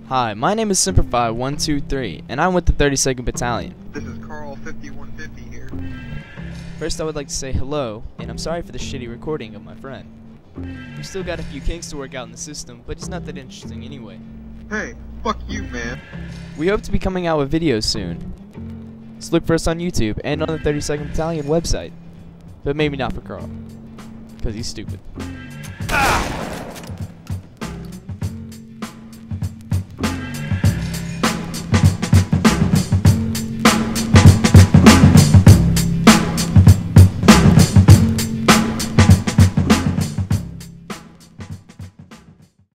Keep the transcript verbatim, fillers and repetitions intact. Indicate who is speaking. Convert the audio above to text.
Speaker 1: Hi, my name is Simplify one two three, and I'm with the thirty-second Battalion.
Speaker 2: This is Carl fifty-one fifty here.
Speaker 1: First, I would like to say hello, and I'm sorry for the shitty recording of my friend. We've still got a few kinks to work out in the system, but it's not that interesting anyway.
Speaker 2: Hey, fuck you, man.
Speaker 1: We hope to be coming out with videos soon. So look for us on YouTube and on the thirty-second Battalion website. But maybe not for Carl, because he's stupid. Ah!